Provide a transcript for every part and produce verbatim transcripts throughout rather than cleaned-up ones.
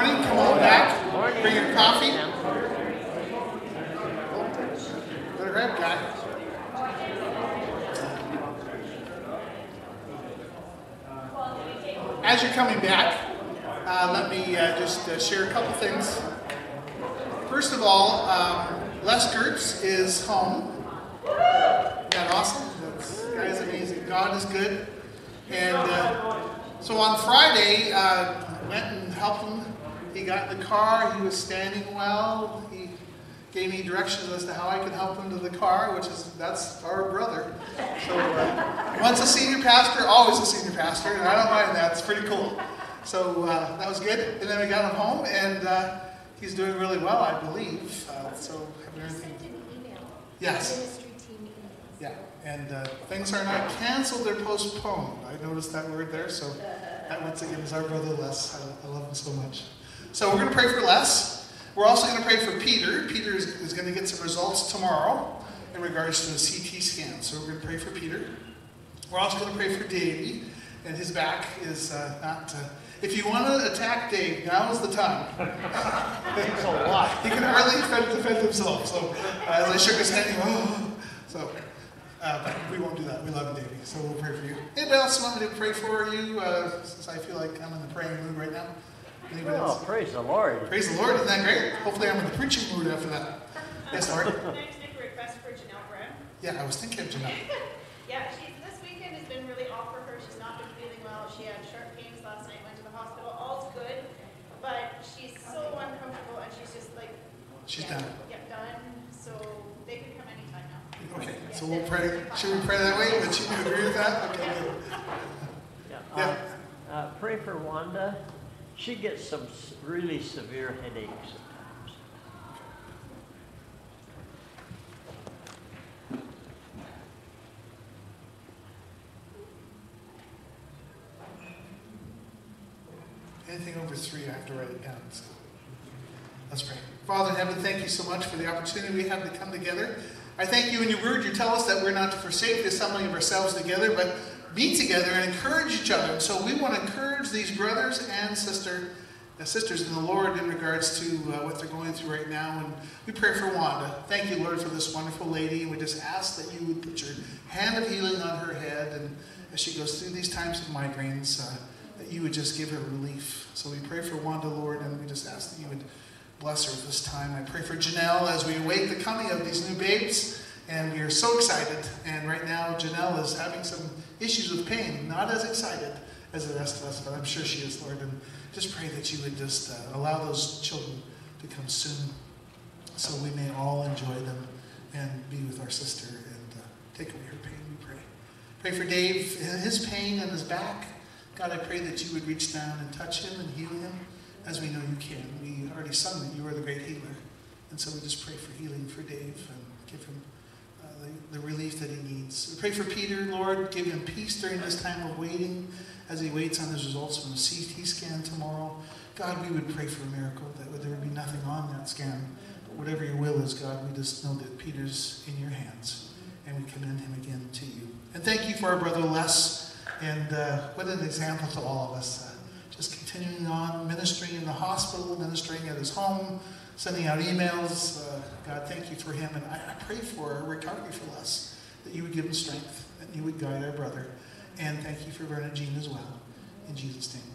morning. Come on back. Morning. Bring your coffee. Let her have, guy. As you're coming back, uh, let me uh, just uh, share a couple things. First of all, um, Les Gertz is home. Isn't that awesome? That's, that is amazing. God is good. And uh, so on Friday, uh, I went and helped him. He got in the car. He was standing well. He gave me directions as to how I could help him to the car, which is, that's our brother. So uh, once a senior pastor, always a senior pastor, and I don't mind that. It's pretty cool. So uh, that was good. And then we got him home, and uh, he's doing really well, I believe. Uh, so have everything. Yes. Yeah, and uh, things are not canceled, they're postponed. I noticed that word there, so that once again is our brother Les. I, I love him so much. So we're going to pray for Les. We're also going to pray for Peter. Peter is, is going to get some results tomorrow in regards to the C T scan. So we're going to pray for Peter. We're also going to pray for Davey, and his back is uh, not... Uh, if you want to attack Dave, now is the time. Thanks a lot. He can hardly defend, defend himself. So uh, as I shook his hand, he went, oh. So, uh, but we won't do that. We love you, Davey. So we'll pray for you. Anybody else want me to pray for you? Uh, since I feel like I'm in the praying mood right now. Anybody Oh, else? praise the Lord. Praise the Lord. Isn't that great? Hopefully I'm in the preaching mood after that. Yes, Lord. Can I just make a request for Janelle Brown? Yeah, I was thinking of Janelle. Yeah, she's, this weekend has been really off for her. She's not been feeling well. She had sharp pains last night, went to the hospital. All's good, but she's so uncomfortable, and she's just like... She's yeah, done. Yeah, done. So they can come anytime now. Okay, Yeah, so we'll they're- pray. Should we pray that way? Would you agree with that? Okay, good. Yeah. Yeah. Uh, uh, pray for Wanda. She gets some s- really severe headaches sometimes. Anything over three, I have to write it down. So let's pray. Father in heaven, thank you so much for the opportunity we have to come together. I thank you in your word. You tell us that we're not to forsake the assembling of ourselves together, but meet together and encourage each other. And so we want to encourage these brothers and sister, uh, sisters in the Lord in regards to uh, what they're going through right now. And we pray for Wanda. Thank you, Lord, for this wonderful lady. And we just ask that you would put your hand of healing on her head. And as she goes through these times of migraines, uh, that you would just give her relief. So we pray for Wanda, Lord, and we just ask that you would bless her this time. I pray for Janelle as we await the coming of these new babes, and we are so excited. And right now, Janelle is having some issues with pain, not as excited as the rest of us, but I'm sure she is, Lord. And just pray that you would just uh, allow those children to come soon, so we may all enjoy them and be with our sister and uh, take away her pain, we pray. Pray for Dave, his pain in his back. God, I pray that you would reach down and touch him and heal him, as we know you can. We already sung that you are the great healer. And so we just pray for healing for Dave and give him uh, the, the relief that he needs. We pray for Peter, Lord. Give him peace during this time of waiting as he waits on his results from the C T scan tomorrow. God, we would pray for a miracle, that there would be nothing on that scan. But whatever your will is, God, we just know that Peter's in your hands. And we commend him again to you. And thank you for our brother Les. And uh, what an example to all of us. Uh, just continuing on, ministering in the hospital, ministering at his home, sending out emails. Uh, God, thank you for him. And I, I pray for a recovery for Les, that you would give him strength, that you would guide our brother. And thank you for Verna Jean as well. In Jesus' name,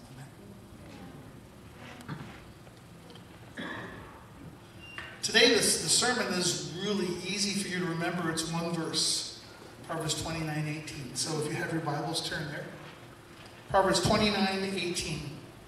amen. Today, this, the sermon is really easy for you to remember. It's one verse. Proverbs twenty-nine eighteen. So if you have your Bibles, turn there. Proverbs twenty-nine eighteen.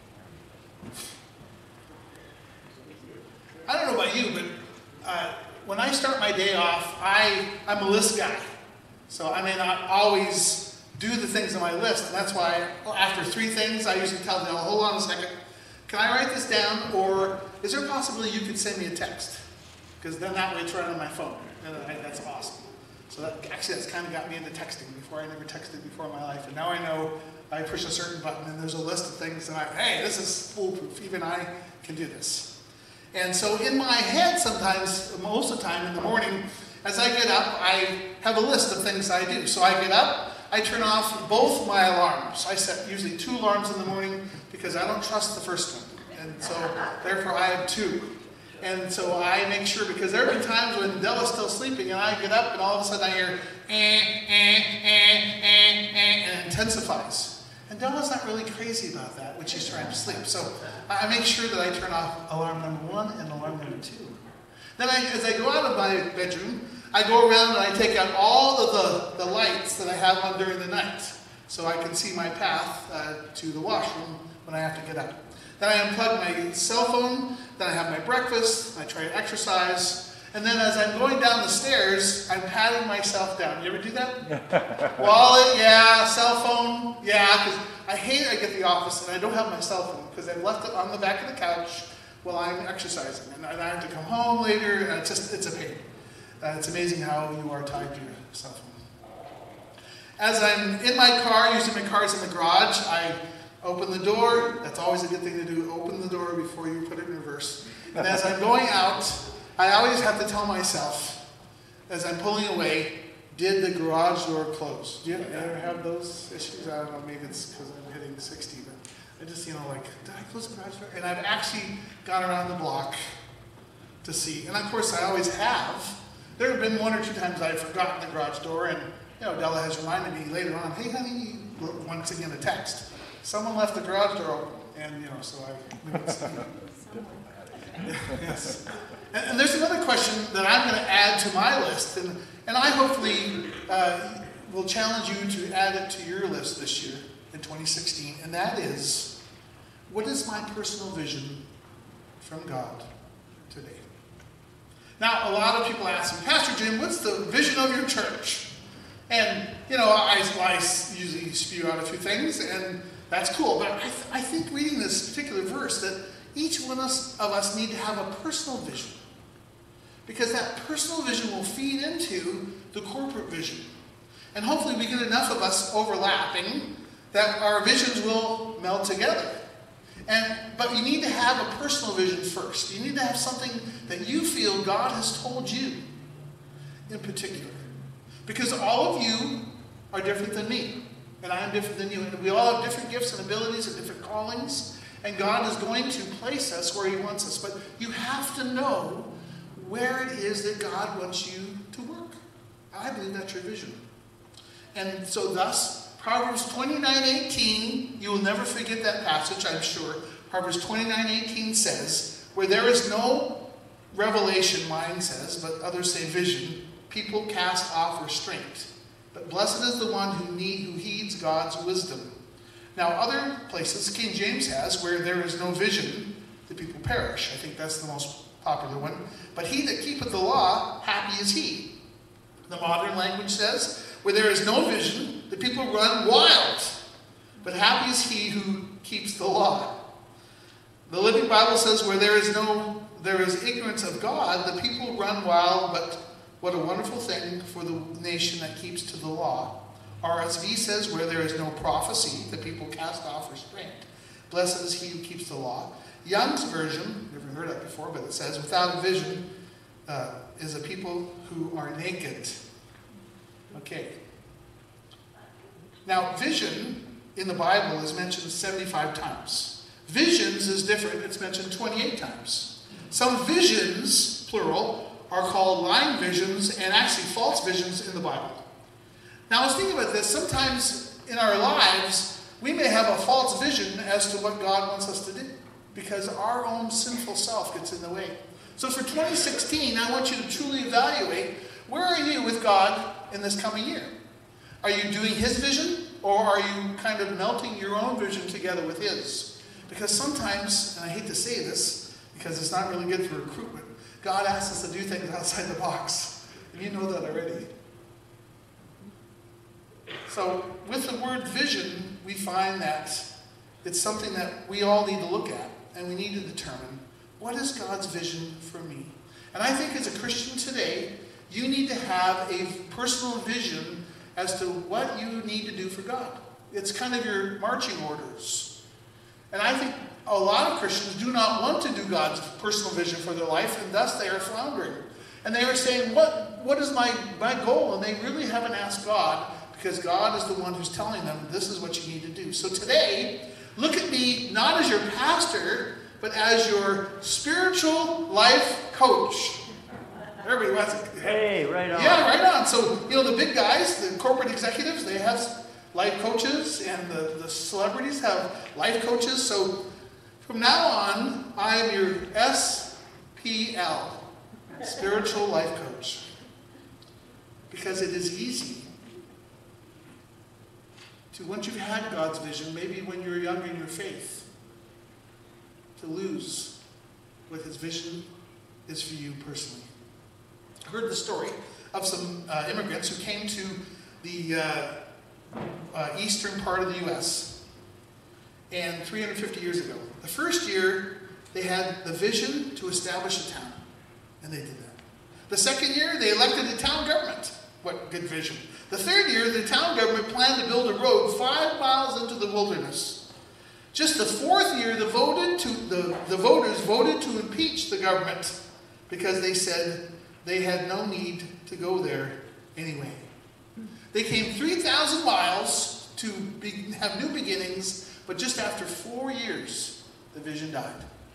I don't know about you, but uh, when I start my day off, I, I'm a list guy. So I may not always do the things on my list. And that's why well, after three things, I usually tell them, hold on a second. Can I write this down? Or is there a possibility you could send me a text? Because then that way it's right on my phone. And I, that's awesome. So that, actually, that's kind of got me into texting. Before, I never texted before in my life. And now I know I push a certain button and there's a list of things and I, hey, this is foolproof. Even I can do this. And so in my head sometimes, most of the time in the morning, as I get up, I have a list of things I do. So I get up, I turn off both my alarms. I set usually two alarms in the morning because I don't trust the first one. And so, therefore, I have two. And so I make sure, because there have been times when Della's still sleeping and I get up and all of a sudden I hear, eh, eh, eh, eh, eh, and it intensifies. And Della's not really crazy about that when she's trying to sleep. So I make sure that I turn off alarm number one and alarm number two. Then I, as I go out of my bedroom, I go around and I take out all of the, the lights that I have on during the night so I can see my path uh, to the washroom when I have to get up. Then I unplug my cell phone, then I have my breakfast, I try to exercise, and then as I'm going down the stairs, I'm patting myself down. You ever do that? Wallet, yeah. Cell phone, yeah. Because I hate I get to the office and I don't have my cell phone because I've left it on the back of the couch while I'm exercising. And I have to come home later, and it's just, it's a pain. Uh, it's amazing how you are tied to your cell phone. As I'm in my car, usually my car's in the garage, I open the door. That's always a good thing to do. Open the door before you put it in reverse. And as I'm going out, I always have to tell myself, as I'm pulling away, did the garage door close? Do you ever have those issues? I don't know, maybe it's because I'm hitting sixty, but I just, you know, like, did I close the garage door? And I've actually gone around the block to see. And of course, I always have. There have been one or two times I've forgotten the garage door, and, you know, Della has reminded me later on, hey, honey, once again, a text. Someone left the garage door open, and, you know, so I... Yes. And, and there's another question that I'm going to add to my list, and, and I hopefully uh, will challenge you to add it to your list this year in twenty sixteen, and that is, what is my personal vision from God today? Now, a lot of people ask me, Pastor Jim, what's the vision of your church? And, you know, I, I usually spew out a few things, and that's cool. But I, th I think reading this particular verse that each one of us, of us need to have a personal vision. Because that personal vision will feed into the corporate vision. And hopefully we get enough of us overlapping that our visions will meld together. And, but you need to have a personal vision first. You need to have something that you feel God has told you in particular. Because all of you are different than me. And I am different than you. And we all have different gifts and abilities and different callings. And God is going to place us where He wants us. But you have to know where it is that God wants you to work. I believe that's your vision. And so thus, Proverbs twenty-nine eighteen, you will never forget that passage, I'm sure. Proverbs twenty-nine eighteen says, where there is no revelation, mine says, but others say vision, people cast off restraint. But blessed is the one who, need, who heeds God's wisdom. Now, other places, King James has, where there is no vision, the people perish. I think that's the most popular one. But he that keepeth the law, happy is he. The modern language says, where there is no vision, the people run wild. But happy is he who keeps the law. The Living Bible says, where there is no, there is ignorance of God, the people run wild, but what a wonderful thing for the nation that keeps to the law. R S V says, where there is no prophecy, the people cast off restraint. Blessed is he who keeps the law. Young's version, never heard that before, but it says, without a vision uh, is a people who are naked. Okay. Now, vision in the Bible is mentioned seventy-five times. Visions is different. It's mentioned twenty-eight times. Some visions, plural, are called lying visions and actually false visions in the Bible. Now, I was thinking about this. Sometimes in our lives, we may have a false vision as to what God wants us to do because our own sinful self gets in the way. So for twenty sixteen, I want you to truly evaluate, where are you with God in this coming year? Are you doing His vision, or are you kind of melting your own vision together with His? Because sometimes, and I hate to say this, because it's not really good for recruitment, God asks us to do things outside the box. And you know that already. So with the word vision, we find that it's something that we all need to look at, and we need to determine, what is God's vision for me? And I think as a Christian today, you need to have a personal vision as to what you need to do for God. It's kind of your marching orders. And I think a lot of Christians do not want to do God's personal vision for their life, and thus they are floundering. And they are saying, what, what is my, my goal? And they really haven't asked God, because God is the one who's telling them, this is what you need to do. So today, look at me not as your pastor, but as your spiritual life coach. Everybody wants it. Hey, right on. Yeah, right on. So, you know, the big guys, the corporate executives, they have life coaches, and the, the celebrities have life coaches. So from now on, I am your S P L, Spiritual Life Coach. Because it is easy to, once you've had God's vision, maybe when you're younger in your faith, to lose what his vision is for you personally. I heard the story of some uh, immigrants who came to the uh, uh, eastern part of the U S and three hundred fifty years ago. The first year, they had the vision to establish a town, and they did that. The second year, they elected a town government. What good vision. The third year, the town government planned to build a road five miles into the wilderness. Just the fourth year, the, voted to, the, the voters voted to impeach the government because they said they had no need to go there anyway. They came three thousand miles to be, have new beginnings, but just after four years, the vision died.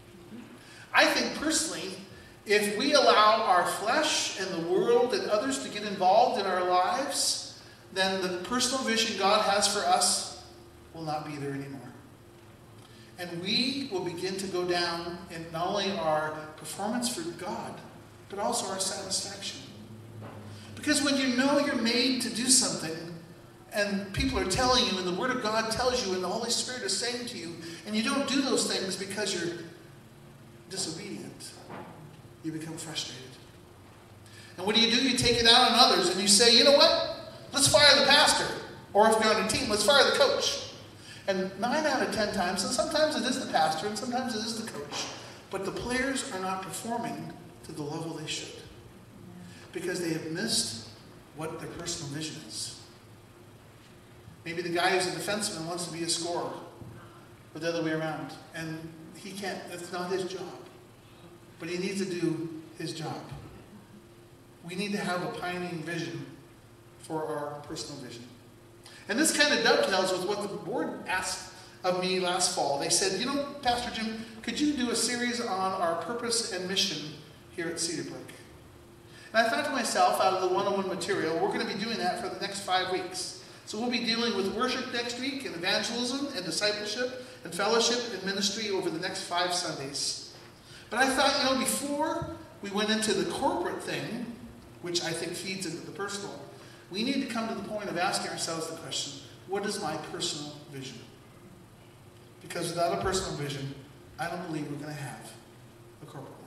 I think personally, if we allow our flesh and the world and others to get involved in our lives, then the personal vision God has for us will not be there anymore. And we will begin to go down in not only our performance for God, but also our satisfaction. Because when you know you're made to do something, and people are telling you, and the Word of God tells you, and the Holy Spirit is saying to you, and you don't do those things because you're disobedient, you become frustrated. And what do you do? You take it out on others, and you say, you know what? Let's fire the pastor. Or if you're on a team, let's fire the coach. And nine out of ten times, and sometimes it is the pastor, and sometimes it is the coach, but the players are not performing to the level they should. Because they have missed what their personal vision is. Maybe the guy who's a defenseman wants to be a scorer, or the other way around. And he can't, that's not his job. But he needs to do his job. We need to have a pioneering vision for our personal vision. And this kind of dovetails with what the board asked of me last fall. They said, you know, Pastor Jim, could you do a series on our purpose and mission here at Cedar Brook? And I thought to myself, out of the one-on-one material, we're going to be doing that for the next five weeks. So we'll be dealing with worship next week, and evangelism, and discipleship, and fellowship, and ministry over the next five Sundays. But I thought, you know, before we went into the corporate thing, which I think feeds into the personal, we need to come to the point of asking ourselves the question, what is my personal vision? Because without a personal vision, I don't believe we're going to have a corporate one.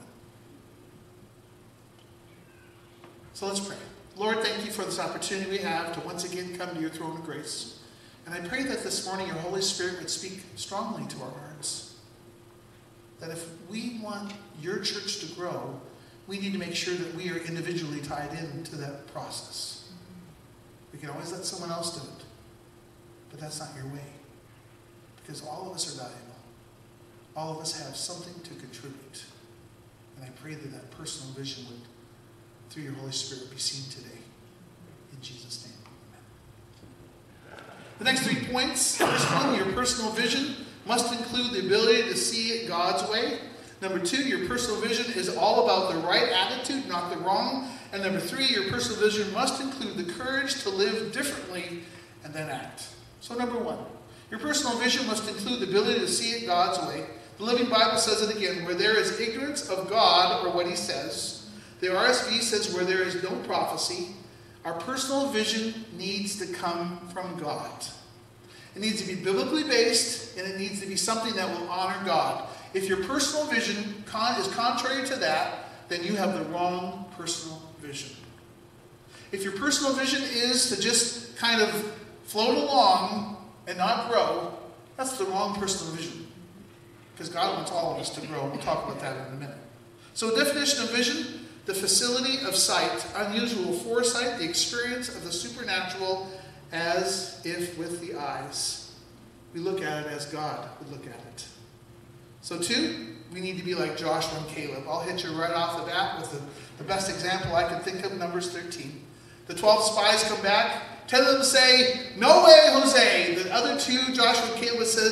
So let's pray. Lord, thank you for this opportunity we have to once again come to your throne of grace. And I pray that this morning your Holy Spirit would speak strongly to our hearts. That if we want your church to grow, we need to make sure that we are individually tied into that process. We can always let someone else do it, but that's not your way. Because all of us are valuable. All of us have something to contribute. And I pray that that personal vision would, through your Holy Spirit, be seen today. In Jesus' name, amen. The next three points. First one, your personal vision must include the ability to see it God's way. Number two, your personal vision is all about the right attitude, not the wrong. And number three, your personal vision must include the courage to live differently and then act. So number one, your personal vision must include the ability to see it God's way. The Living Bible says it again, where there is ignorance of God or what he says. The R S V says where there is no prophecy. Our personal vision needs to come from God. It needs to be biblically based, and it needs to be something that will honor God. If your personal vision con- is contrary to that, then you have the wrong personal vision. If your personal vision is to just kind of float along and not grow, that's the wrong personal vision. Because God wants all of us to grow. We'll talk about that in a minute. So definition of vision, the facility of sight, unusual foresight, the experience of the supernatural as if with the eyes. We look at it as God would look at it. So two, we need to be like Joshua and Caleb. I'll hit you right off the bat with the, the best example I can think of, Numbers thirteen. The twelve spies come back. Ten of them say, no way, Jose. The other two, Joshua and Caleb, said,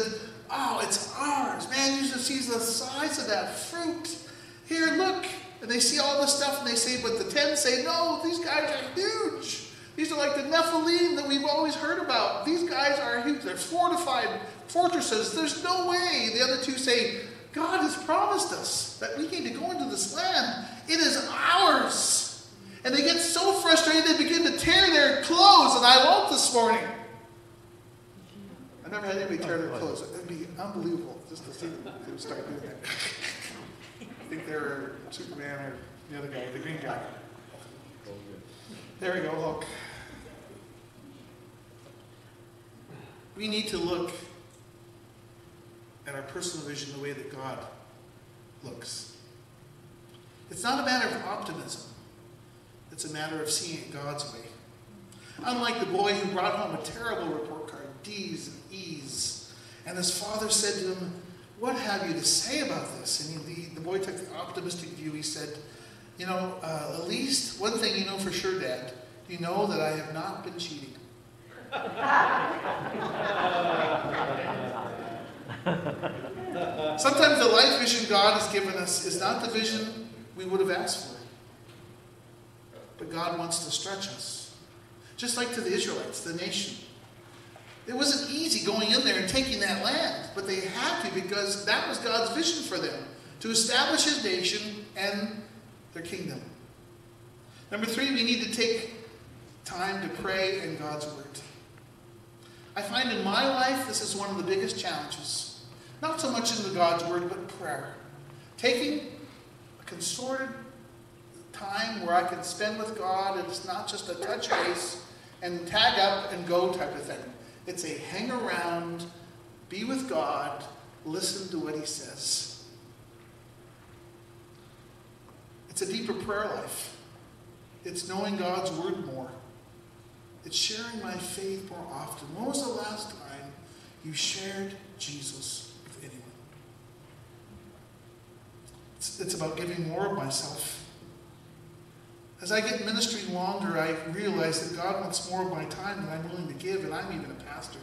oh, it's ours. Man, you just see the size of that fruit. Here, look. And they see all this stuff and they say, but the ten say, no, these guys are huge. These are like the Nephilim that we've always heard about. These guys are huge. They're fortified fortresses. There's no way. The other two say, God has promised us that we need to go into this land. It is ours. And they get so frustrated they begin to tear their clothes. And I woke this morning. I never had anybody tear their clothes. It would be unbelievable just to see them start doing that. I think they're Superman or the other guy, the green guy. There we go, look. We need to look at our personal vision the way that God looks. It's not a matter of optimism. It's a matter of seeing it God's way. Unlike the boy who brought home a terrible report card, D's and E's, and his father said to him, what have you to say about this? And he, the, the boy took the optimistic view. He said, you know, uh, at least one thing you know for sure, Dad. You know that I have not been cheating. Sometimes the life vision God has given us is not the vision we would have asked for. But God wants to stretch us. Just like to the Israelites, the nation. It wasn't easy going in there and taking that land, but they had to because that was God's vision for them, to establish his nation and their kingdom. Number three, we need to take time to pray in God's word. I find in my life this is one of the biggest challenges. Not so much in the God's word, but prayer. Taking a consorted time where I can spend with God, and it's not just a touch base and tag up and go type of thing. It's a hang around, be with God, listen to what he says. It's a deeper prayer life. It's knowing God's word more. It's sharing my faith more often. When was the last time you shared Jesus with anyone? It's, it's about giving more of myself. As I get in ministry longer, I realize that God wants more of my time than I'm willing to give, and I'm even a pastor.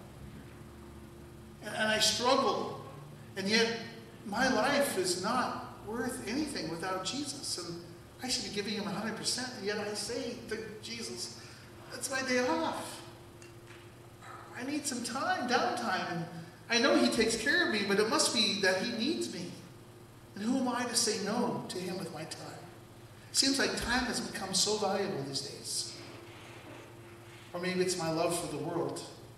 And, and I struggle, and yet my life is not worth anything without Jesus. And I should be giving him one hundred percent, and yet I say to Jesus, that's my day off. I need some time, downtime, and I know he takes care of me, but it must be that he needs me. And who am I to say no to him with my time? It seems like time has become so valuable these days. Or maybe it's my love for the world.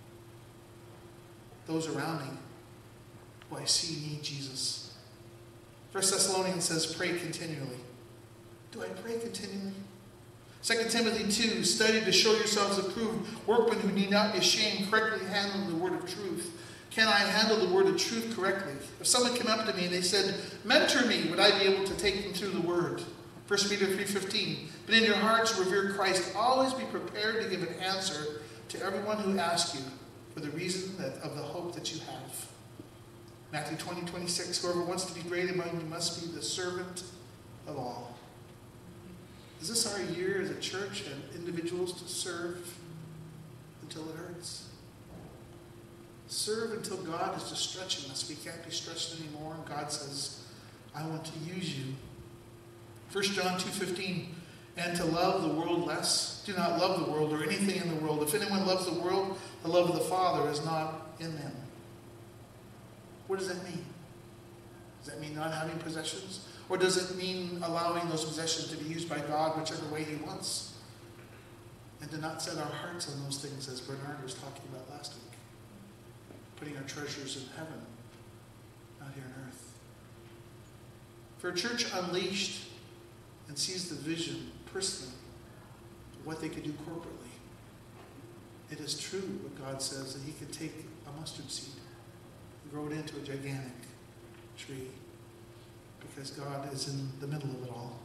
Those around me who I see need Jesus. First Thessalonians says, pray continually. Do I pray continually? Second Timothy two, study to show yourselves approved, workmen who need not be ashamed, correctly handling the word of truth. Can I handle the word of truth correctly? If someone came up to me and they said, mentor me, would I be able to take them through the word? First Peter three fifteen, but in your hearts revere Christ. Always be prepared to give an answer to everyone who asks you for the reason that, of the hope that you have. Matthew twenty twenty-six, whoever wants to be great among you must be the servant of all. Is this our year as a church and individuals to serve until it hurts? Serve until God is just stretching us. We can't be stretched anymore, and God says, I want to use you. First John two fifteen, and to love the world less. Do not love the world or anything in the world. If anyone loves the world, the love of the Father is not in them. What does that mean? Does that mean not having possessions? Or does it mean allowing those possessions to be used by God whichever way he wants? And to not set our hearts on those things, as Bernard was talking about last week. Putting our treasures in heaven, not here on earth. For a church unleashed and sees the vision personally of what they could do corporately, it is true what God says, that he could take a mustard seed and grow it into a gigantic tree, because God is in the middle of it all.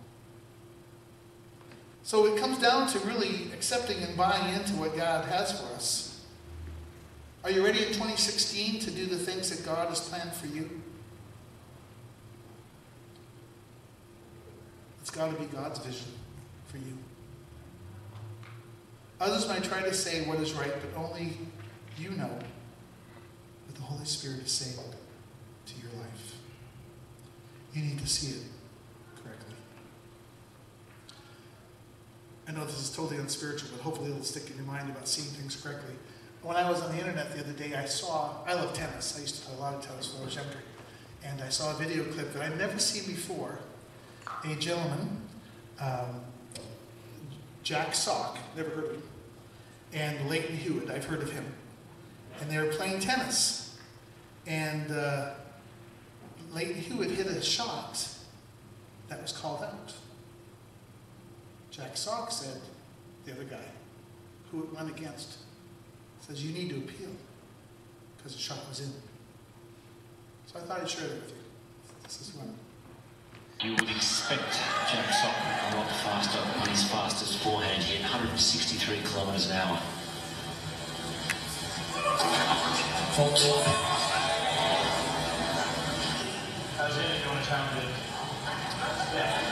So it comes down to really accepting and buying into what God has for us. Are you ready in twenty sixteen to do the things that God has planned for you? It's got to be God's vision for you. Others might try to say what is right, but only you know what the Holy Spirit is saying to your life. You need to see it correctly. I know this is totally unspiritual, but hopefully it'll stick in your mind about seeing things correctly. When I was on the internet the other day, I saw, I love tennis. I used to play a lot of tennis when I was younger. And I saw a video clip that I'd never seen before. A gentleman, um, Jack Sock, never heard of him, and Leighton Hewitt, I've heard of him. And they were playing tennis. And uh, Leighton Hewitt hit a shot that was called out. Jack Sock said, the other guy, who it went against, says, you need to appeal because the shot was in. So I thought I'd share that with you. This is one. You would expect Jack Sock a lot faster on his fastest forehand. He had one hundred sixty-three kilometres an hour. Fault. How's it? You want to challenge it? Yeah.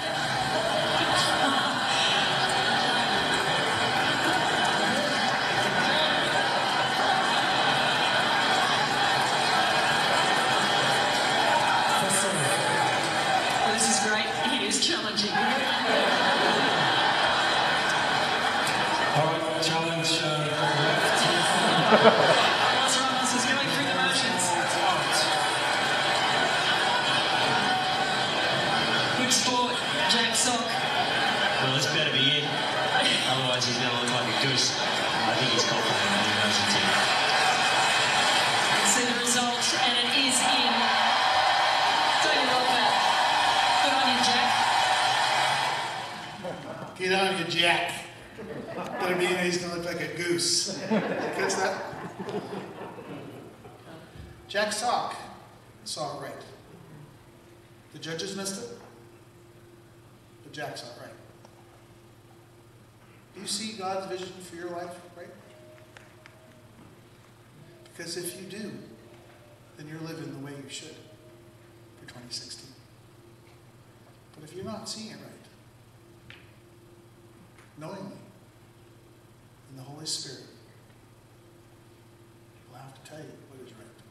Challenging. All right, challenge uh, left. Los Ramos is going through the motions. Good sport, Jack Sock. Well, this better be it. Otherwise, he's going to look like a goose. I think he's confident in the knows it. See the result, and it is in. Don't you love that? Good on you, Jack. Get on you, Jack. Better be he's going to look like a goose. Catch that? Jack Sock saw it right. The judges missed it, but Jack saw it right. Do you see God's vision for your life right? Because if you do, then you're living the way you should for twenty sixteen. But if you're not seeing it right, knowingly, in the Holy Spirit will have to tell you what is right.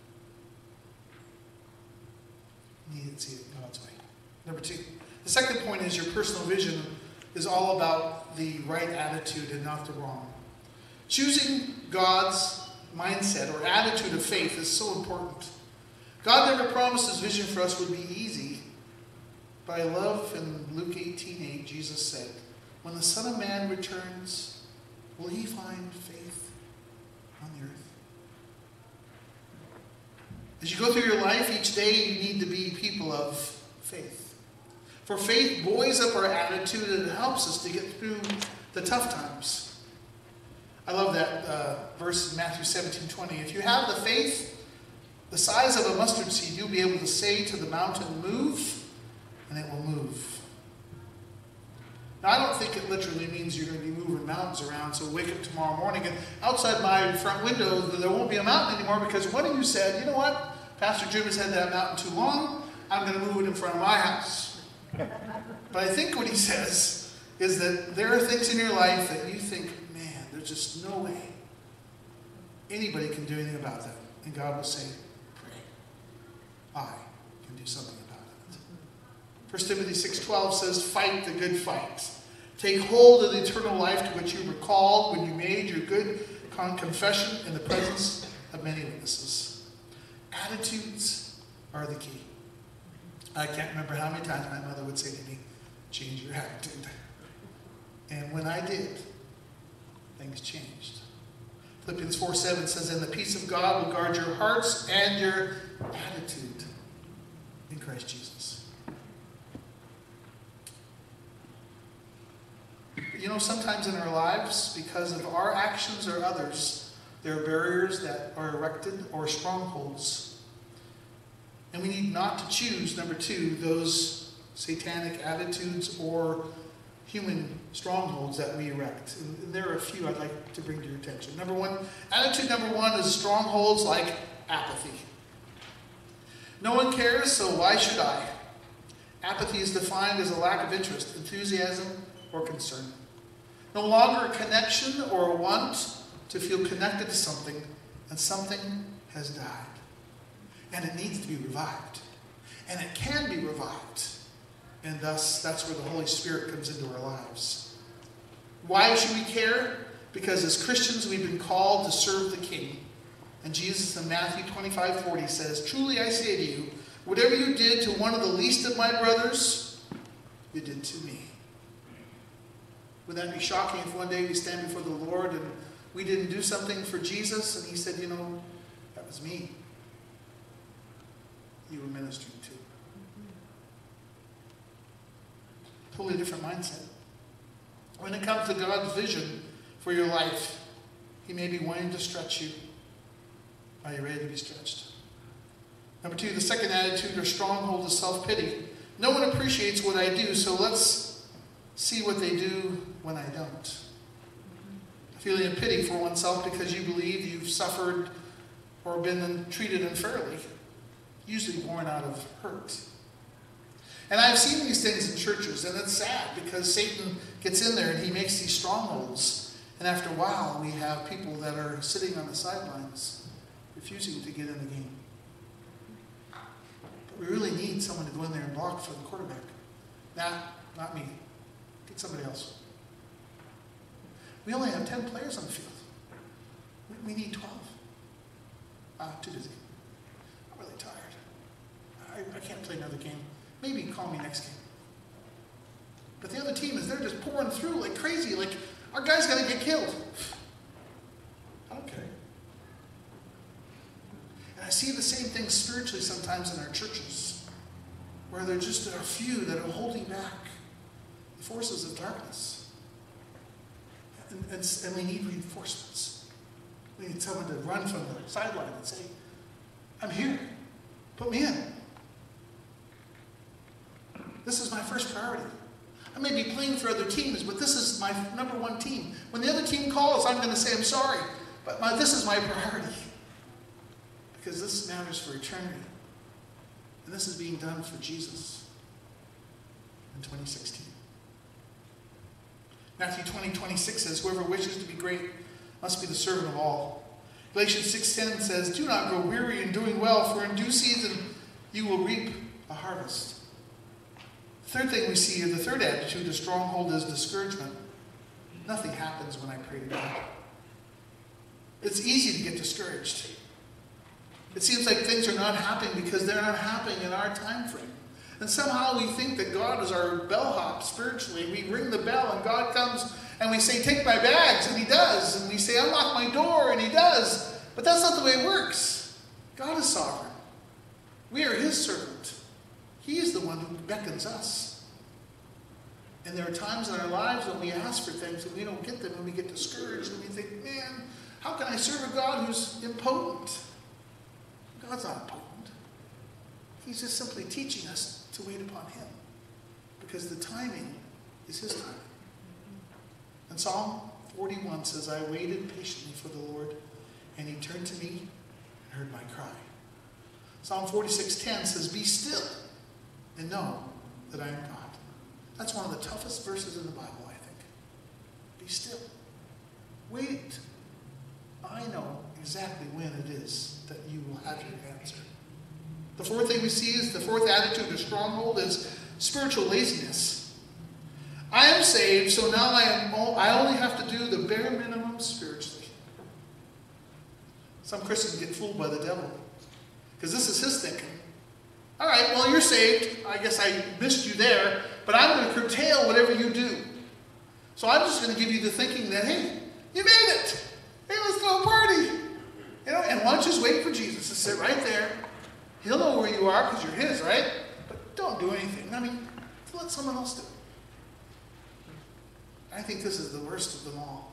You need to see it God's way. Number two, the second point is your personal vision is all about the right attitude and not the wrong. Choosing God's mindset or attitude of faith is so important. God never promised his vision for us would be easy. But I love in Luke eighteen eight, Jesus said, when the Son of Man returns, will he find faith on the earth? As you go through your life, each day you need to be people of faith. For faith buoys up our attitude and it helps us to get through the tough times. I love that uh, verse in Matthew seventeen twenty. If you have the faith the size of a mustard seed, you'll be able to say to the mountain, move, and it will move. Now, I don't think it literally means you're going to be moving mountains around, so wake up tomorrow morning and outside my front window there won't be a mountain anymore because one of you said, you know what, Pastor Jim has had that mountain too long, I'm going to move it in front of my house. But I think what he says is that there are things in your life that you think, man, there's just no way anybody can do anything about that. And God will say, pray. I can do something about it. First Timothy six twelve says, fight the good fight. Take hold of the eternal life to which you were called when you made your good confession in the presence of many witnesses. Attitudes are the key. I can't remember how many times my mother would say to me, change your attitude. And when I did, things changed. Philippians four seven says, and the peace of God will guard your hearts and your attitude in Christ Jesus. But you know, sometimes in our lives, because of our actions or others, there are barriers that are erected or strongholds. And we need not to choose, number two, those satanic attitudes or human strongholds that we erect. And there are a few I'd like to bring to your attention. Number one, attitude number one is strongholds like apathy. No one cares, so why should I? Apathy is defined as a lack of interest, enthusiasm, or concern. No longer a connection or a want to feel connected to something, and something has died. And it needs to be revived. And it can be revived. And thus, that's where the Holy Spirit comes into our lives. Why should we care? Because as Christians, we've been called to serve the King. And Jesus in Matthew twenty-five forty says, "Truly I say to you, whatever you did to one of the least of my brothers, you did to me." Would that be shocking if one day we stand before the Lord and we didn't do something for Jesus and he said, you know, that was me you were ministering to? Totally different mindset. When it comes to God's vision for your life, he may be wanting to stretch you. Are you ready to be stretched? Number two, the second attitude or stronghold is self-pity. No one appreciates what I do, so let's see what they do when I don't. A feeling of pity for oneself because you believe you've suffered or been treated unfairly, usually born out of hurt. And I've seen these things in churches, and it's sad because Satan gets in there and he makes these strongholds. And after a while, we have people that are sitting on the sidelines, refusing to get in the game. But we really need someone to go in there and block for the quarterback. Nah, not me. Get somebody else. We only have ten players on the field. We, we need twelve. Ah, too busy. I'm really tired. I, I can't play another game. Maybe call me next game. But the other team is, they're just pouring through like crazy. Like, our guy's got to get killed. I don't care. And I see the same thing spiritually sometimes in our churches, where there just are a few that are holding back the forces of darkness. And, and, and we need reinforcements. We need someone to run from the sideline and say, I'm here. Put me in. This is my first priority. I may be playing for other teams, but this is my number one team. When the other team calls, I'm going to say, I'm sorry, but my, this is my priority. Because this matters for eternity. And this is being done for Jesus in twenty sixteen. Matthew twenty, twenty-six says, whoever wishes to be great must be the servant of all. Galatians six ten says, do not grow weary in doing well, for in due season you will reap a harvest. The third thing we see here, the third attitude, the stronghold, is discouragement. Nothing happens when I pray to God. It's easy to get discouraged. It seems like things are not happening because they're not happening in our time frame. And somehow we think that God is our bellhop spiritually. We ring the bell and God comes and we say, take my bags, and he does. And we say, unlock my door, and he does. But that's not the way it works. God is sovereign. We are his servant. He is the one who beckons us. And there are times in our lives when we ask for things and we don't get them, and we get discouraged, and we think, man, how can I serve a God who's impotent? God's not impotent. He's just simply teaching us to wait upon him. Because the timing is his timing. And Psalm forty-one says, I waited patiently for the Lord, and he turned to me and heard my cry. Psalm forty-six ten says, be still and know that I am God. That's one of the toughest verses in the Bible, I think. Be still. Wait. I know exactly when it is that you will have your answer. The fourth thing we see is the fourth attitude or stronghold is spiritual laziness. I am saved, so now I am. I only have to do the bare minimum spiritually. Some Christians get fooled by the devil because this is his thinking. All right, well, you're saved. I guess I missed you there, but I'm going to curtail whatever you do. So I'm just going to give you the thinking that, hey, you made it. Hey, let's throw a party. You know, and why don't you just wait for Jesus to sit right there. He'll know where you are because you're his, right? But don't do anything. I mean, let someone else do it. I think this is the worst of them all.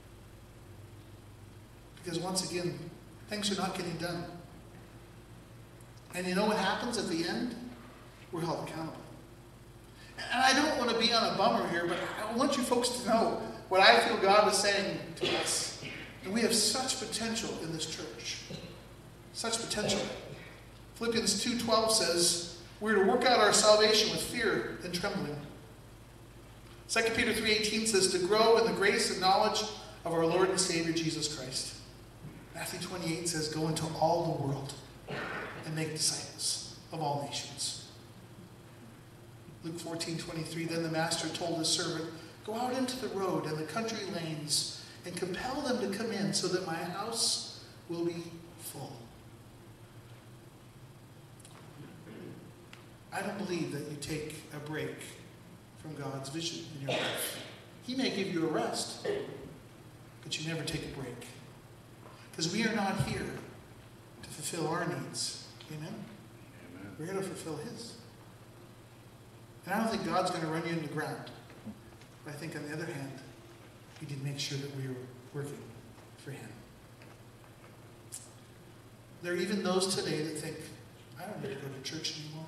Because once again, things are not getting done. And you know what happens at the end? We're held accountable. And I don't want to be on a bummer here, but I want you folks to know what I feel God is saying to us. And we have such potential in this church. Such potential. Philippians two twelve says, we're to work out our salvation with fear and trembling. Second Peter three eighteen says, to grow in the grace and knowledge of our Lord and Savior Jesus Christ. Matthew Matthew twenty-eight says, go into all the world and make disciples of all nations. Luke fourteen twenty-three, then the master told his servant, go out into the road and the country lanes and compel them to come in so that my house will be full. I don't believe that you take a break from God's vision in your life. He may give you a rest, but you never take a break. Because we are not here to fulfill our needs. Amen? Amen. We're here to fulfill His. And I don't think God's going to run you into the ground. But I think on the other hand, He did make sure that we were working for Him. There are even those today that think, I don't need to go to church anymore.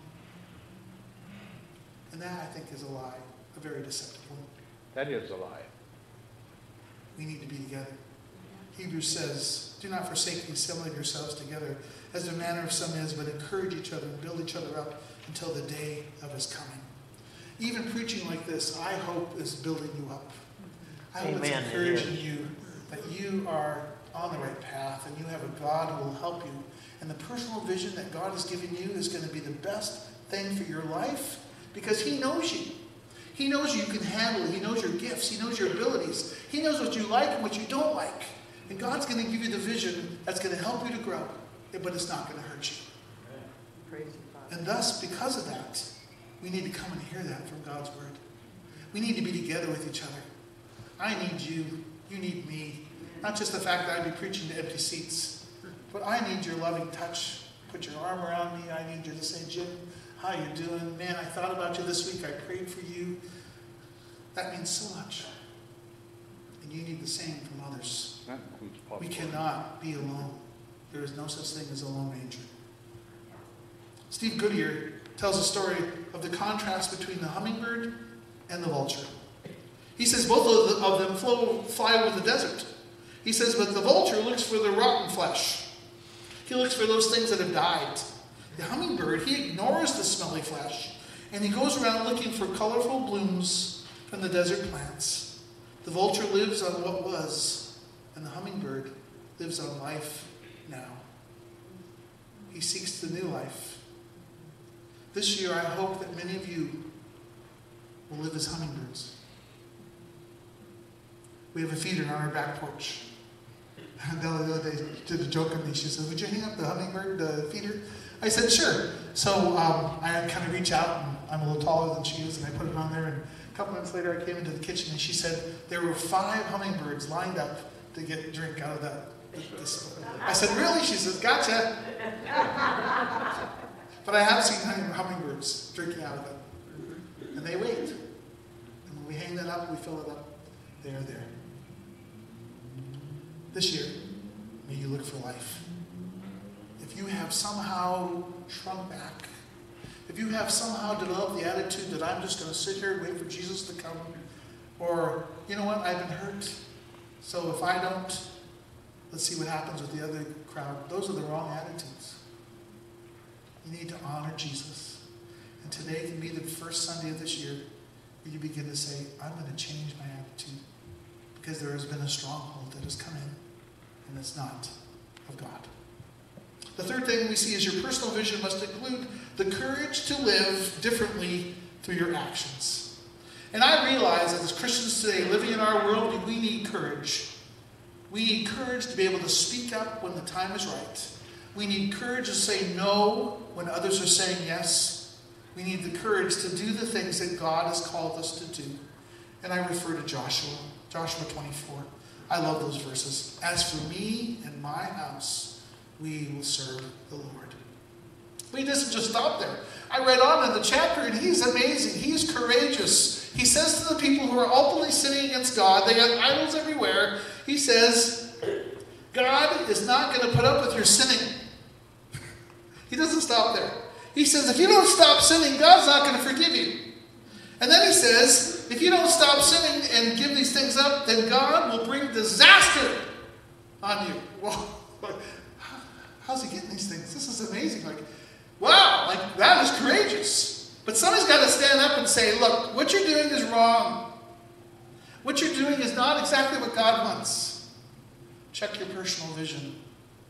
And that, I think, is a lie, a very deceptive one. That is a lie. We need to be together. Hebrews says, do not forsake the assembling yourselves together, as the manner of some is, but encourage each other and build each other up until the day of His coming. Even preaching like this, I hope, is building you up. I hope Amen, it's encouraging you that you are on the right path and you have a God who will help you. And the personal vision that God has given you is going to be the best thing for your life because He knows you. He knows you can handle it. He knows your gifts. He knows your abilities. He knows what you like and what you don't like. And God's going to give you the vision that's going to help you to grow, but it's not going to hurt you. Praise God. And thus, because of that, we need to come and hear that from God's Word. We need to be together with each other. I need you. You need me. Not just the fact that I'd be preaching to empty seats, but I need your loving touch. Put your arm around me. I need you to say, Jim, how you doing? Man, I thought about you this week. I prayed for you. That means so much. And you need the same from others. That includes possible. We cannot be alone. There is no such thing as a lone ranger. Steve Goodyear tells a story of the contrast between the hummingbird and the vulture. He says both of, the, of them flow, fly over the desert. He says, but the vulture looks for the rotten flesh. He looks for those things that have died. The hummingbird, he ignores the smelly flesh, and he goes around looking for colorful blooms from the desert plants. The vulture lives on what was, and the hummingbird lives on life now. He seeks the new life. This year, I hope that many of you will live as hummingbirds. We have a feeder on our back porch. Bella the other day did a joke on me. She said, would you hang up the hummingbird uh, feeder? I said, sure. So um, I kind of reach out, and I'm a little taller than she is, and I put it on there. And a couple minutes later, I came into the kitchen, and she said there were five hummingbirds lined up to get a drink out of that. This. I said, really? She says, gotcha. But I have seen hummingbirds drinking out of it. And they wait. And when we hang that up, we fill it up. They are there. This year, may you look for life. If you have somehow shrunk back, if you have somehow developed the attitude that I'm just going to sit here and wait for Jesus to come, or, you know what, I've been hurt, so if I don't, let's see what happens with the other crowd. Those are the wrong attitudes. You need to honor Jesus. And today can be the first Sunday of this year where you begin to say, I'm going to change my attitude because there has been a stronghold that has come in, and it's not of God. The third thing we see is your personal vision must include the courage to live differently through your actions. And I realize that as Christians today, living in our world, we need courage. We need courage to be able to speak up when the time is right. We need courage to say no when others are saying yes. We need the courage to do the things that God has called us to do. And I refer to Joshua, Joshua twenty-four. I love those verses. As for me and my house, we will serve the Lord. But he doesn't just stop there. I read on in the chapter, and he's amazing. He's courageous. He says to the people who are openly sinning against God, they have idols everywhere. He says, God is not going to put up with your sinning. He doesn't stop there. He says, if you don't stop sinning, God's not going to forgive you. And then he says, if you don't stop sinning and give these things up, then God will bring disaster on you. Well, how's he getting these things? This is amazing. Like, wow, like that is courageous. But somebody's got to stand up and say, look, what you're doing is wrong. What you're doing is not exactly what God wants. Check your personal vision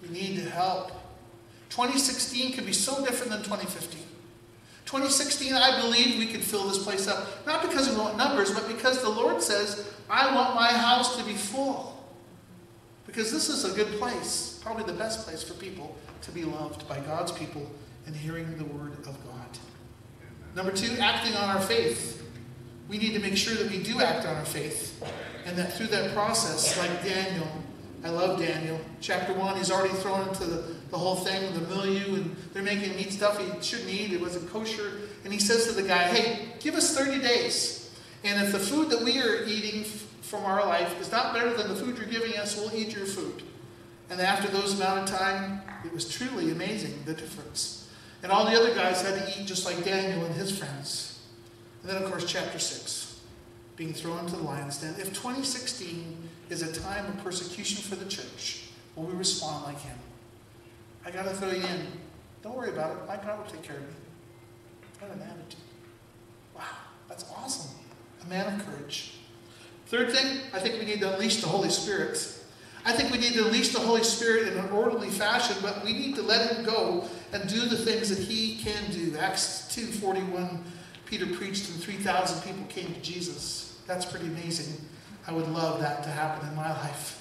We need help. twenty sixteen could be so different than twenty fifteen. twenty sixteen, I believe we could fill this place up. Not because we want numbers, but because the Lord says, I want my house to be full. Because this is a good place, probably the best place for people to be loved by God's people and hearing the word of God. Number two, acting on our faith. We need to make sure that we do act on our faith. And that through that process, like Daniel, I love Daniel. Chapter one, he's already thrown into the, the whole thing, the milieu, and they're making him eat stuff he shouldn't eat. It wasn't kosher. And he says to the guy, hey, give us thirty days. And if the food that we are eating f- from our life is not better than the food you're giving us, we'll eat your food. And after those amount of time, it was truly amazing, the difference. And all the other guys had to eat just like Daniel and his friends. And then, of course, chapter six, being thrown into the lion's den. If twenty sixteen is a time of persecution for the church, will we respond like him? I got to throw you in. Don't worry about it. My God will take care of me. What an attitude. Wow, that's awesome. A man of courage. Third thing, I think we need to unleash the Holy Spirit. I think we need to unleash the Holy Spirit in an orderly fashion, but we need to let him go and do the things that he can do. Acts two forty-one, Peter preached and three thousand people came to Jesus. That's pretty amazing. I would love that to happen in my life.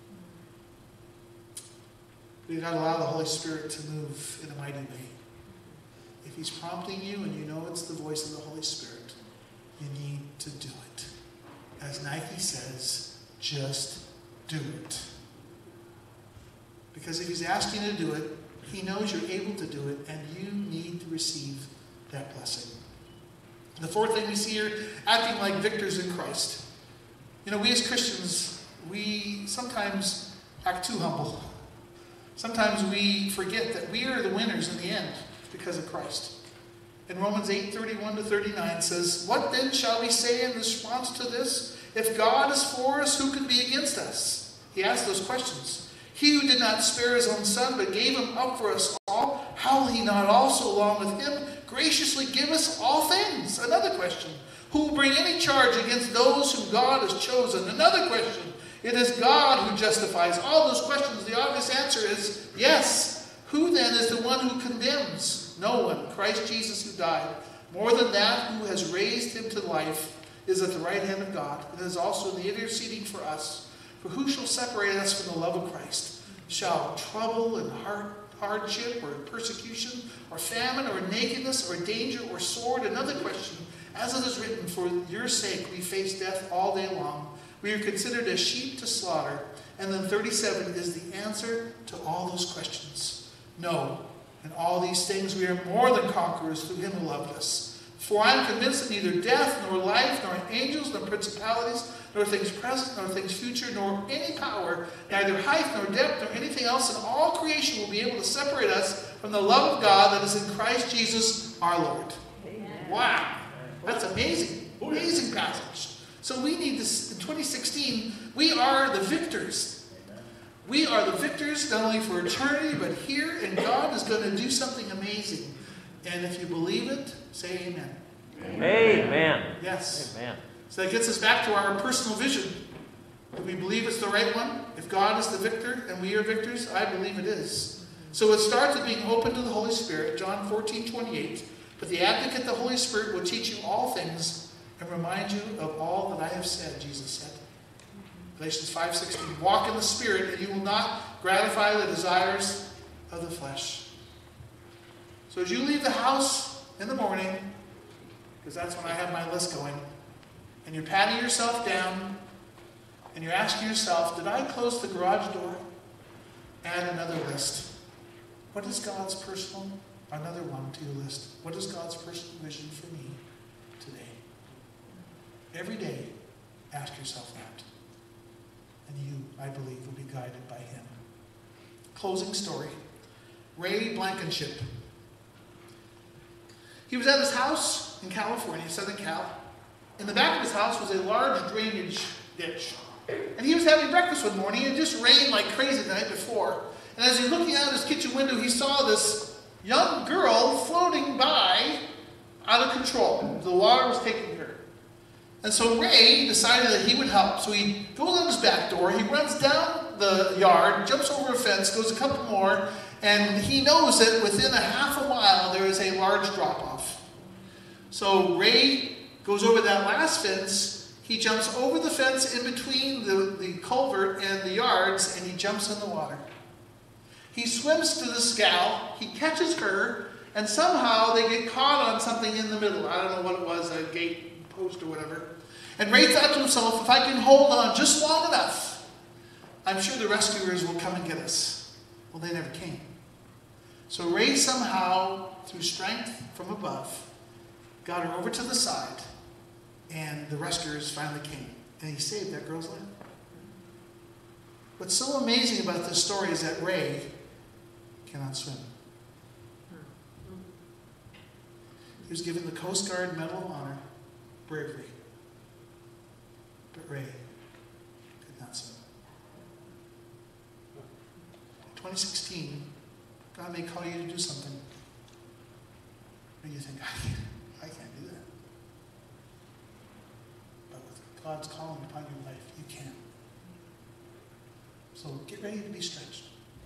We've got to allow the Holy Spirit to move in a mighty way. If he's prompting you and you know it's the voice of the Holy Spirit, you need to do it. As Nike says, just do it. Because if he's asking you to do it, he knows you're able to do it, and you need to receive that blessing. The fourth thing we see here, acting like victors in Christ. You know, we as Christians, we sometimes act too humble. Sometimes we forget that we are the winners in the end because of Christ. In Romans eight, thirty-one to thirty-nine says, what then shall we say in response to this? If God is for us, who can be against us? He asked those questions. He who did not spare his own son, but gave him up for us all, how will he not also, along with him, graciously give us all things? Another question. Who will bring any charge against those whom God has chosen? Another question. It is God who justifies. All those questions, the obvious answer is yes. Who then is the one who condemns? No one. Christ Jesus who died. More than that, who has raised him to life, is at the right hand of God, and is also in the interceding for us. For who shall separate us from the love of Christ? Shall trouble and hard, hardship, or persecution, or famine, or nakedness, or danger, or sword? Another question. As it is written, for your sake we face death all day long. We are considered as sheep to slaughter. And then thirty-seven is the answer to all those questions. No. In all these things we are more than conquerors through him who loved us. For I am convinced that neither death, nor life, nor angels, nor principalities, nor things present, nor things future, nor any power, neither height, nor depth, nor anything else in all creation will be able to separate us from the love of God that is in Christ Jesus our Lord. Amen. Wow. That's amazing. Amazing passage. So we need this, in twenty sixteen, we are the victors. We are the victors not only for eternity, but here, and God is going to do something amazing. And if you believe it, say amen. Amen. Yes. Amen. So that gets us back to our personal vision. Do we believe it's the right one? If God is the victor and we are victors, I believe it is. So it starts with being open to the Holy Spirit, John fourteen twenty-eight. But the advocate, the Holy Spirit, will teach you all things and remind you of all that I have said, Jesus said. Galatians five sixteen. Walk in the Spirit, and you will not gratify the desires of the flesh. So as you leave the house in the morning, because that's when I have my list going, and you're patting yourself down, and you're asking yourself, did I close the garage door? Add another list. What is God's personal, another one to your list. What is God's personal vision for me today? Every day, ask yourself that. And you, I believe, will be guided by him. Closing story. Ray Blankenship. He was at his house in California, Southern Cal. In the back of his house was a large drainage ditch. And he was having breakfast one morning. It just rained like crazy the night before. And as he was looking out his kitchen window, he saw this young girl floating by out of control. The water was taking her. And so Ray decided that he would help. So he goes out his back door. He runs down the yard, jumps over a fence, goes a couple more, and he knows that within a half a mile there is a large drop-off. So Ray goes over that last fence. He jumps over the fence in between the, the culvert and the yards, and he jumps in the water. He swims to the scow, he catches her, and somehow they get caught on something in the middle. I don't know what it was, a gate post or whatever. And Ray thought to himself, if I can hold on just long enough, I'm sure the rescuers will come and get us. Well, they never came. So Ray somehow, through strength from above, got her over to the side, and the rescuers finally came, and he saved that girl's life. What's so amazing about this story is that Ray cannot swim. He was given the Coast Guard Medal of Honor, bravery. But Ray could not swim. In twenty sixteen, God may call you to do something. And you think, I can't, I can't do that. But with God's calling upon your life, you can. So get ready to be stretched.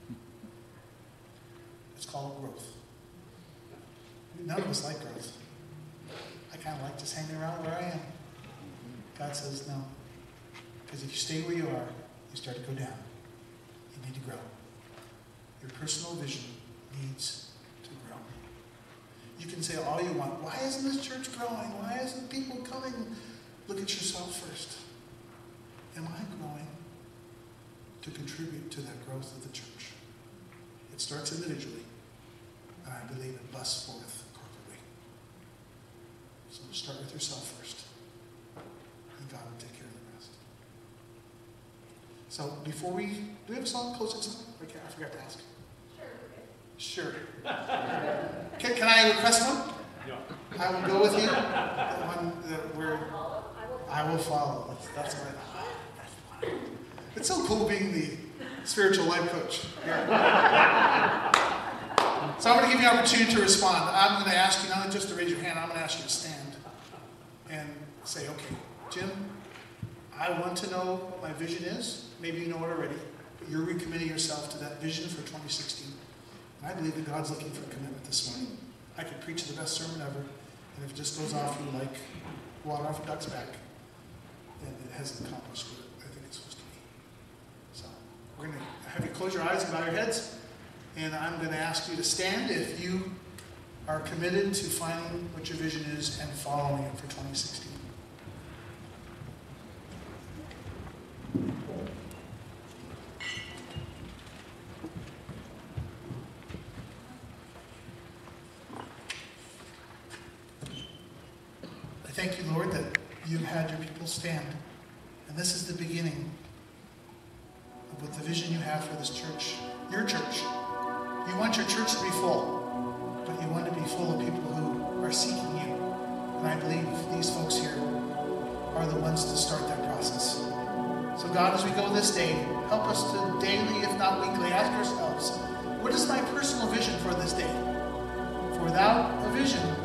It's called growth. None of us like growth. I kind of like just hanging around where I am. God says no. Because if you stay where you are, you start to go down. You need to grow. Your personal vision needs to grow. You can say all you want. Why isn't this church growing? Why isn't people coming? Look at yourself first. Am I growing to contribute to that growth of the church? It starts individually, and I believe it busts forth corporately. So start with yourself first, and God will take care of the rest. So before we, do we have a song, closing song? Okay, I forgot to ask. Sure. Can, can I request one? Yeah. I will go with you. The one that where I will follow. That's, that's what I thought. It's so cool being the spiritual life coach. Yeah. So I'm going to give you an opportunity to respond. I'm going to ask you not just to raise your hand. I'm going to ask you to stand and say, okay, Jim, I want to know what my vision is. Maybe you know it already, but you're recommitting yourself to that vision for twenty sixteen. And I believe that God's looking for commitment this morning. I could preach the best sermon ever, and if it just goes off you like water off a duck's back, then it hasn't accomplished what I think it's supposed to be. So we're going to have you close your eyes and bow your heads, and I'm going to ask you to stand if you are committed to finding what your vision is and following it for twenty sixteen. Thank you, Lord, that you've had your people stand. And this is the beginning of what the vision you have for this church, your church. You want your church to be full, but you want to be full of people who are seeking you. And I believe these folks here are the ones to start that process. So God, as we go this day, help us to daily, if not weekly, ask ourselves, what is my personal vision for this day? For without a vision,